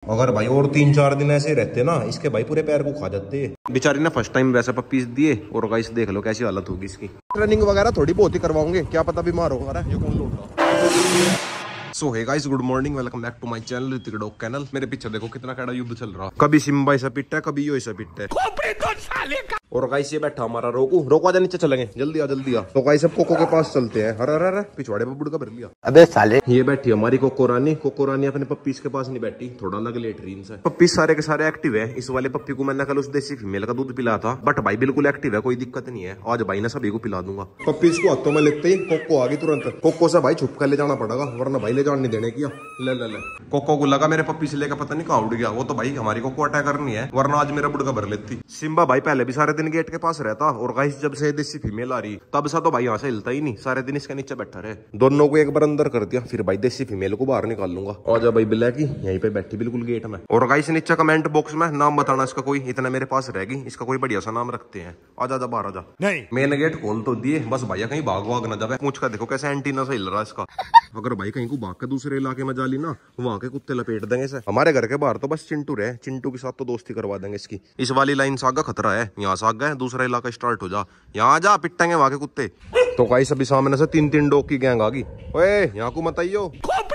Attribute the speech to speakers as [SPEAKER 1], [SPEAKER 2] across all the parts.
[SPEAKER 1] अगर भाई और 3-4 दिन ऐसे रहते ना, इसके भाई पूरे पैर को खा जाते। बेचारी ने फर्स्ट टाइम वैसे पप्पीज दिए और गाइस देख लो कैसी हालत होगी इसकी। ट्रेनिंग वगैरह थोड़ी बहुत ही करवाओगे, क्या पता बीमार होगा। ये कौन लौट रहा। So hey guys, good morning, welcome back to my channel Hrithik dog kennel. मेरे पीछे देखो कितना कड़ा युद्ध चल रहा। कभी सिम्बा ऐसा पिटता है, कभी यो ऐसा पिटता है। और गाइस ये बैठा हमारा रोको आजा, नीचे चलेंगे, जल्दी आ। तो गाइस अब कोको के पास चलते हैं। अरे पिछवाड़े पे बुड़का भर लिया।
[SPEAKER 2] अबे साले,
[SPEAKER 1] ये बैठी हमारी कोको रानी अपने पप्पीज के पास नहीं बैठी, थोड़ा अलग लेट रही इनसे। पप्पीज सारे के सारे एक्टिव है। इस वाले पप्पी को मैंने कल उस देसी फीमेल का दूध पिलाया था, बट भाई बिल्कुल एक्टिव है, कोई दिक्कत नहीं है। आज भाई ने सभी को पिला दूंगा। पप्पीज को हाथों में लेते ही कोको आ गई तुरंत। कोको से भाई छुप कर ले जाना पड़ेगा, वरना भाई ले जान नहीं देने की। ले कोको को लगा मेरे पप्पी से लेकर पता नहीं कहाँ उड़ गया। वो तो भाई हमारी कोको अटैक करनी है, वरना आज मेरा बुड़का भर लेती। सिम्बा भाई पहले भी सारे दिन गेट के पास रहता, और गाइस जब से देसी फीमेल आ रही तब से तो भाई यहाँ से हिलता ही नहीं, सारे दिन इसके नीचे बैठा रहे। दोनों को एक बार अंदर कर दिया, फिर भाई देसी फीमेल को बाहर निकाल लूंगा। आजा भाई ब्लैकी, यहीं पे बैठी बिल्कुल गेट में। और गाइस नीचे कमेंट बॉक्स में नाम बताना इसका, कोई इतना मेरे पास रहेगी, इसका कोई बढ़िया सा नाम रखते हैं। आजा बाहर आजा। नहीं मेन गेट खोल तो दिए, बस भैया कहीं भाग ना जाए। पूछ का देखो कैसे एंटीना से हिल रहा है इसका। अगर भाई कहीं को भाग के दूसरे इलाके में जा ली ना, वहां के कुत्ते लपेट देंगे इसे। हमारे घर के बाहर तो बस चिंटू रहे, चिंटू के साथ तो दोस्ती करवा देंगे इसकी। इस वाली लाइन से आगे खतरा है, यहाँ से आगे दूसरा इलाका स्टार्ट हो जा, यहाँ जा पिटेंगे वहां के कुत्ते। तो गाइस अभी सामने से 3 डॉग की गैंग आ गई। ओए यहाँ को मत आइयो।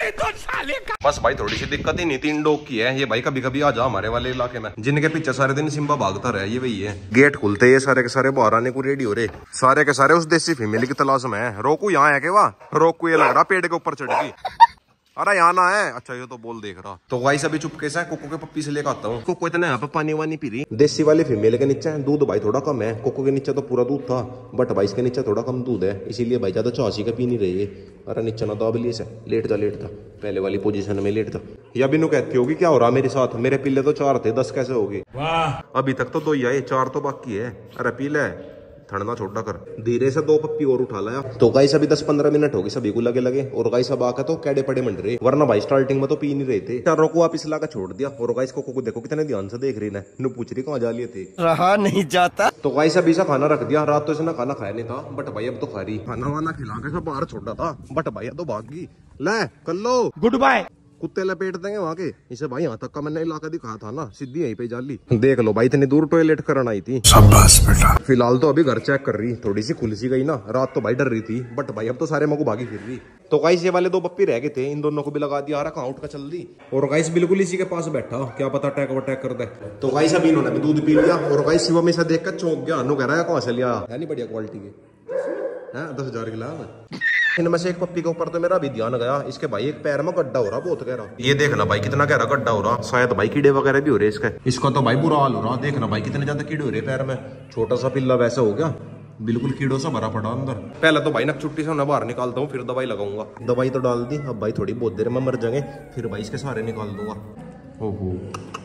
[SPEAKER 1] बस भाई थोड़ी सी दिक्कत ही नहीं, 3 डॉग की है। ये भाई कभी कभी आ जा हमारे वाले इलाके में, जिनके पीछे सारे दिन सिम्बा भागता रहे, ये वही है। गेट खुलते ये सारे के सारे बाहर आने को रेडी हो रहे। सारे के सारे उस देसी फीमेल की तलाश में है। रोकू यहाँ है के रोकू, ये लग रहा पेड़ के ऊपर चढ़ गई। अरे यहाँ ना है, अच्छा ये तो बोल देख रहा। तो गाइस अभी चुपके से कोको के पप्पी से लेकर आता हूँ। कोको इतना यहाँ पे पानी वानी पी रही। देसी वाली फीमेल के नीचे दूध भाई थोड़ा कम है, कोको के नीचे तो पूरा दूध था, बट भाई इसके नीचे थोड़ा कम दूध है, इसीलिए भाई ज्यादा चाची का पी नहीं रही है। अरे नीचे ना दब लिए से, लेट था पहले वाली पोजीशन में लेट था। या बिनु कहती होगी क्या हो रहा मेरे साथ, मेरे पिल्ले तो 4 थे, 10 कैसे होगी। अभी तक तो 2 ही आए, 4 तो बाकी है। अरे पी ले, ठंडा छोटा कर। धीरे से 2 पप्पी और उठा लाया। तो गाइस अभी 10-15 मिनट होगी सभी को लगे। और गाइस अब आकर तो कैडे पड़े मंड रहे, वरना भाई स्टार्टिंग में तो पी नहीं रहे थे। चारों को वापिस लाकर छोड़ दिया। और गाइस को देखो कितने ध्यान से देख रही है, नु पूछ रही कहाँ जा लिए थे,
[SPEAKER 2] रहा नहीं जाता।
[SPEAKER 1] तो गाइस अभी से खाना रख दिया। रात तो इसने खाना खाया नहीं था, बट भाई अब तो खा रही। खाना वाना खिला के सब बाहर छोड़ा था, बट भाई अब तो भाग गई। ले कर लो गुड बाय। कुत्ते लपेट देंगे वहां के इसे। भाई यहाँ तक का मैंने इलाका दिखाया था ना, सीधी यहीं पे जाली। देख लो भाई इतनी दूर टॉयलेट करना आई थी। शाबाश बेटा। फिलहाल तो अभी घर चेक कर रही, थोड़ी सी खुल सी गई ना। रात तो भाई डर रही थी, बट भाई अब तो सारे मगो भागी फिर रही। तो गाइस ये वाले 2 पप्पी रह गए थे, इन दोनों को भी लगा दिया। आउट का चल दी। और गाइस बिल्कुल इसी के पास बैठा, क्या पता अटैक कर दे। तो गाइस अभी इन्होंने भी दूध पी लिया। और गाइस शिवम इसे देख कर चौंक गया, कह रहा है कहाँ से लिया, यानी बढ़िया क्वालिटी के 10,000 की लाभ। इनमें से एक पप्पी के ऊपर तो मेरा भी ध्यान गया, इसके भाई एक पैर में गड्ढा हो रहा, बहुत गहरा। ये देखना भाई कितना गहरा गड्ढा हो रहा, शायद भाई कीड़े वगैरह भी हो रहे इसके। इसका तो भाई बुरा हाल हो रहा, देखना भाई कितने ज्यादा कीड़े हो रहे पैर में। छोटा सा पिल्ला वैसा हो गया, बिल्कुल कीड़ों से भरा पड़ा अंदर। पहले तो भाई नक चुट्टी से उन्हें बाहर निकालता हूँ, फिर दवाई लगाऊंगा। दवाई तो डाल दी, अब भाई थोड़ी बहुत देर में मर जाएंगे, फिर भाई इसके सहारे निकाल दूंगा। ओहो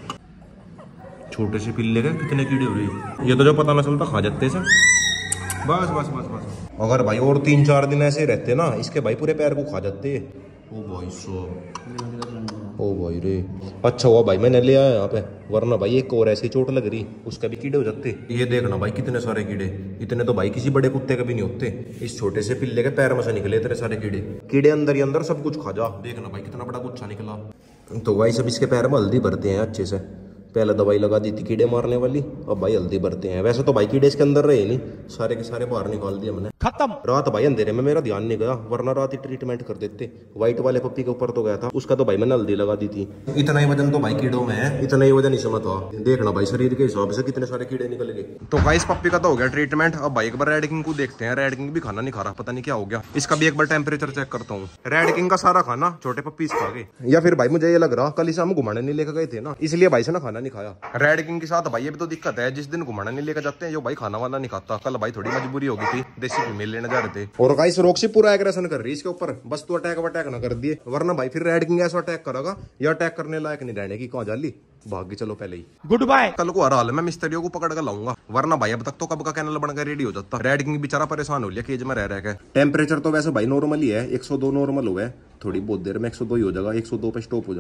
[SPEAKER 1] छोटे से पिल्ले के कितने कीड़े हो रही, ये तो जो पता ना चलता खा जाते से। बस। अगर भाई और 3-4 दिन ऐसे रहते ना, इसके भाई पूरे पैर को खा जाते। ओ भाई साहब, ओ भाई रे, अच्छा हुआ भाई मैंने ले आया यहाँ पे, वरना भाई एक और ऐसी चोट लग रही, उसका भी कीड़े हो जाते। ये देखना भाई कितने सारे कीड़े, इतने तो भाई किसी बड़े कुत्ते के भी नहीं होते। इस छोटे से पिल्ले के पैर में से निकले इतने सारे कीड़े अंदर ही अंदर सब कुछ खा जा। देखना भाई कितना बड़ा गुच्छा निकला। तो भाई सब इसके पैर में हल्दी भरते हैं अच्छे से। पहले दवाई लगा दी थी कीड़े मारने वाली, अब भाई हल्दी भरते हैं। वैसे तो भाई कीड़े इसके अंदर रहे नहीं, सारे के सारे बाहर निकाल दिए मैंने, खत्म। रात भाई अंधेरे में मेरा ध्यान नहीं गया, वरना रात ही ट्रीटमेंट कर देते। व्हाइट वाले पप्पी के ऊपर तो गया था, उसका तो भाई मैंने हल्दी लगा दी थी। इतना ही वजन तो भाई कीड़ों में है, इतना ही वजन इसमें था। देखना भाई शरीर के हिसाब से कितने सारे कीड़े निकल गए। तो भाई इस पप्पी का तो हो गया ट्रीटमेंट। अब भाई एक बार रेड किंग को देखते हैं। रेड किंग भी खाना नहीं खा रहा, पता नहीं क्या हो गया। इसका भी एक बार टेम्परेचर चेक करता हूँ। रेड किंग का सारा खाना छोटे पप्पीज खा गए, या फिर भाई मुझे ये लग रहा कल इसे हम घुमाने नहीं लेकर गए थे ना, इसलिए भाई से ना खाना नहीं खाया। रेड किंग के साथ भाई ये भी तो दिक्कत है, जिस दिन घुमाने नहीं लेकर जाते हैं जो भाई खाना वाना नहीं खाता। कल भाई थोड़ी मजबूरी हो गई थी, देसी फीमेल लेने जा रहे थे। और गाइस रोक्सी पूरा एग्रेशन कर रही है इसके ऊपर, बस तू अटैक ना कर दिए, वरना भाई फिर रेड किंग ऐसा अटैक करेगा, या अटैक करने लायक नहीं रहने की। कहाँ जाली भाग गई, चलो पहले ही गुड बाय। कल को हर हाल में मिस्त्रियों को पकड़ कर लाऊंगा, वरना भाई अब तक तो कब का कैनल बनकर रेडी हो जाता। रेड किंग बेचारा परेशान हो लिया केज में रह के। टेम्परेचर तो वैसे भाई नॉर्मल ही है, 102 नॉर्मल हुआ है, थोड़ी बहुत देर में 102 ही हो जाएगा, 102 पे स्टॉप हो जाएगा।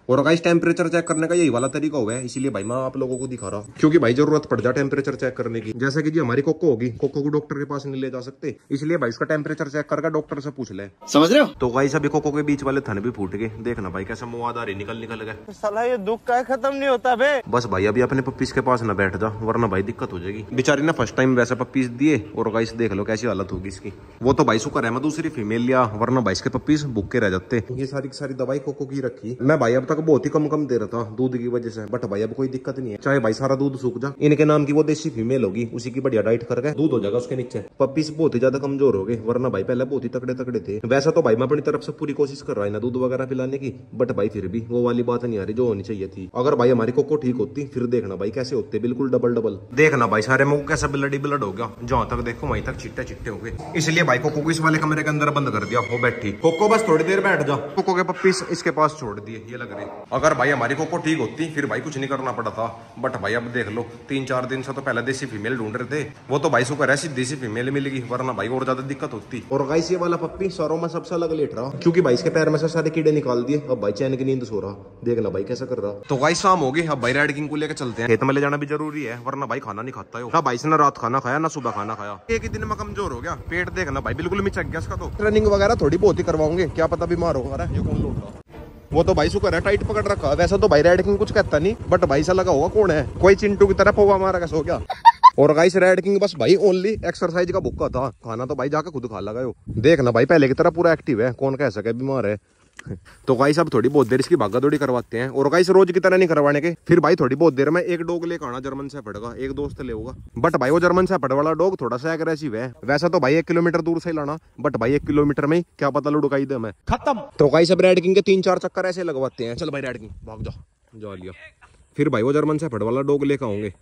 [SPEAKER 1] और गाइस टेम्परेचर चेक करने का यही वाला तरीका हुआ है, इसीलिए भाई मैं आप लोगों को दिखा रहा हूँ, क्योंकि भाई जरूरत पड़ जाए टेम्परेचर चेक करने की। जैसे कि जी हमारी कोको होगी, कोको को डॉक्टर के पास नहीं ले जा सकते, इसलिए भाई इसका टेम्परेचर चेक करके डॉक्टर से पूछ ले।
[SPEAKER 2] समझ रहे हो?
[SPEAKER 1] तो गाइस अभी कोको के बीच वाले थन भी फूट गए, देखना भाई कैसे मुआदारी निकल गए।
[SPEAKER 2] साला ये दुख का खत्म नहीं होता बे।
[SPEAKER 1] बस भाई अभी अपने पप्पीज के पास ना बैठ जा, वरना भाई दिक्कत हो जाएगी। बेचारी ने फर्स्ट टाइम वैसे पप्पीज दिए और गाइस देख लो कैसी हालत होगी इसकी। वो तो भाई शुक्र है मैं दूसरी फीमेल लिया, वरना भाई इसके पप्पीज भूखे रह जाते। ये सारी की सारी दवाई कोको की रखी, मैं भाई अब तक बहुत ही कम दे रहा था दूध की वजह से, बट भाई अब कोई दिक्कत नहीं है, चाहे भाई सारा दूध सूख जा। इनके नाम की वो देसी फीमेल होगी, उसी की बढ़िया डाइट करके दूध हो जाएगा उसके नीचे। पप्पीज बहुत ही ज्यादा कमजोर हो गए, वरना भाई पहले बहुत ही तगड़े थे। वैसा तो भाई मैं अपनी तरफ से पूरी कोशिश कर रहा है ना दूध वगैरह पिलाने की, बट भाई फिर भी वो वाली बात नहीं आ रही जो होनी चाहिए थी। अगर भाई हमारी कोको ठीक होती फिर देखना भाई कैसे होते, बिल्कुल डबल। देखना भाई सारे मुंह कैसा ब्लड हो गया, जहां तक देखो वहीं तक चिट्टे हो गए। इसलिए भाई कोको को इस वाले कमरे के अंदर बंद कर दिया, वो बैठी। कोको बस थोड़ी देर बैठ जा, कोको के पप्पीज इसके पास छोड़ दिए, ये लग रहे। अगर भाई हमारी कोको ठीक होती फिर भाई कुछ नहीं करना पड़ा था, बट भाई अब देख लो 3-4 दिन से तो पहले देसी फीमेल ढूंढ रहे थे, वो तो भाई शुक्र है सीधी देसी फीमेल मिल गई, वरना भाई और ज्यादा दिक्कत होती। और गाइस ये वाला पप्पी सारों में सबसे अलग लेट रहा, क्योंकि भाई इसके पैर में से सारे कीड़े निकाल दिए, अब भाई चैन की नींद सो रहा। देखना भाई कैसा कर रहा। तो गाइस शाम हो गई, अब भाई रेड किंग को लेकर चलते हैं, खेत में ले जाना भी जरूरी है, वरना भाई खाना नहीं खाता ना भाई ने रात खाना खाया ना सुबह खाना खाया, एक ही दिन में कमजोर हो गया। पेट देखना भाई बिल्कुल मिचक गया इसका। तो ट्रेनिंग वगैरह थोड़ी बहुत ही करवाओगे, क्या पता बीमार हो रहा है। ये कौन लौट रहा? वो तो भाई शुक्र है टाइट पकड़ रखा, वैसा तो भाई रेड किंग कुछ कहता नहीं, बट भाई सा लगा होगा कौन है, कोई चिंटू की तरह पौवा मारा कैसे हो गया। और गाइस रेड किंग बस भाई ओनली एक्सरसाइज का भूखा था, खाना तो भाई जाकर खुद खा लगा। देखना भाई पहले की तरह पूरा एक्टिव है, कौन कह सके बीमार है। तो गाइस अब थोड़ी बहुत देर इसकी भागा दौड़ी करवाते हैं, और गाइस रोज की तरह नहीं करवाने के, फिर भाई थोड़ी बहुत देर में एक डॉग लेकर आना जर्मन शेफर्ड का, एक दोस्त ले होगा, बट भाई वो जर्मन शेफर्ड वाला डॉग थोड़ा सा एग्रेसिव है। वैसा तो भाई 1 किलोमीटर दूर से ही लाना, बट भाई 1 किलोमीटर में क्या पता लुढ़काई दे मैं खत्म। तो गाइस अब रेड किंग के 3-4 चक्कर ऐसे लगवाते हैं। चल भाई रेड किंग भाग जा लिया, फिर भाई वो जर्मन शेफर्ड वाला डॉग लेकर आऊंगे।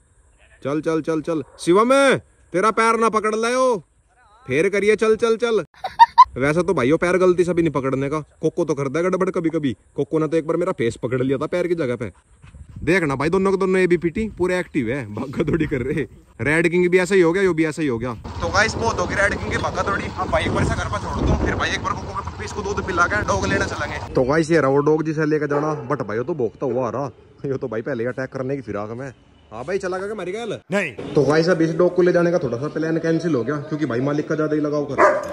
[SPEAKER 1] चल शिवम तेरा पैर ना पकड़ लायो, फेर करिए, चल। वैसा तो भाई वो पैर गलती से भी नहीं पकड़ने का, कोको तो करता है गड़बड़ कभी। कोको ने तो एक बार मेरा फेस पकड़ लिया था पैर की जगह पे। देखना भाई दोनों के दोनों ये भी पीटी पूरे एक्टिव है, भागा दौड़ी कर रहे। रेड किंग भी ऐसा ही हो गया, यो भी ऐसा ही हो गया। तो गाइस बहुत होगी रेड किंग की भागा दौड़ी। अब भाई एक बार से घर पर छोड़ दो, फिर भाई एक बार कोको के पप्पीज को दूध पिला के डॉग लेने चलेंगे। तो गाइस ये रहा वो डॉग जिसे लेकर जाना, बट भाई वो तो भोगता हुआ आ रहा, ये तो भाई पहले अटैक करने की फिराक में। हाँ भाई चला गया मेरी गैल नहीं। तो गाइस अब इस डॉग को ले जाने का थोड़ा सा प्लान कैंसिल हो गया, क्योंकि भाई मालिक का ज्यादा ही लगाव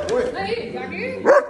[SPEAKER 1] कर।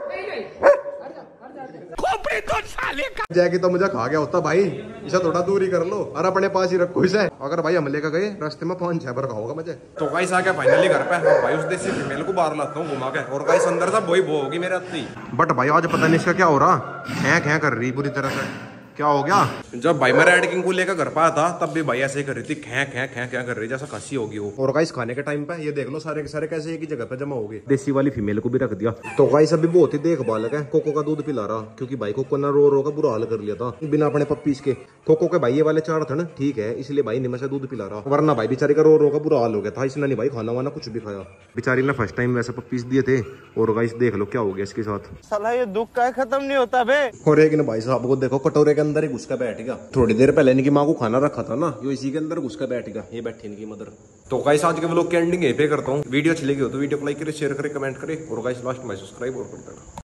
[SPEAKER 1] जैकी तो मुझे खा गया होता भाई, इसे थोड़ा दूर ही कर लो और अपने पास ही रखो इसे। अगर भाई हम लेकर गए रास्ते में 5-6 बार खाओगा मुझे। तो गाइस आ गया फाइनली घर पे, भाई उस देसी फीमेल को बाहर लाता हूँ घुमा के, और गाइस अंदर से बोई बो होगी मेरे हाथ ही। बट भाई आज पता नहीं इसका क्या हो रहा, खै कर रही पूरी तरह से। क्या हो गया? जब भाई मैं रेड किंग को लेकर घर पाया था तब भी भाई ऐसे ही कर रही थी, खै कर रही जैसा खांसी होगी वो। और गाइस खाने के टाइम पे ये देख लो सारे के सारे कैसे एक ही जगह पे जमा हो गए। देसी वाली फीमेल को भी रख दिया। तो गाइस अभी बहुत ही देखभाल है, कोको का दूध पिला रहा, क्योंकि भाई कोको ने रो का बुरा हाल कर लिया था बिना अपने पप्पीज के। कोको के भाई ये वाले 4 थे ना, ठीक है, इसलिए भाई निमे से दूध पिला रहा, वरना भाई बेचारी का रो का बुरा हाल हो गया था। इसने नहीं भाई खाना वाना कुछ भी खाया, बेचारी ने फर्स्ट टाइम वैसे पप्पीज दिए थे। और गाइस देख लो क्या हो गया इसके साथ।
[SPEAKER 2] साला ये दुख का खत्म नहीं होता बे।
[SPEAKER 1] और एक ने भाई साहब को देखो कटोरे के अंदर ही घुस कर बैठ गया। थोड़ी देर पहले इनकी माँ को खाना रखा था ना, यो इसी के अंदर घुस कर बैठ गया, ये बैठी इनकी मदर। तो गाइस आज के व्लॉग की एंडिंग यहीं पे करता हूँ। वीडियो अच्छी लगी हो तो वीडियो को लाइक करे, शेयर करे, कमेंट करे, और गाइस लास्ट में सब्सक्राइब और कर देना।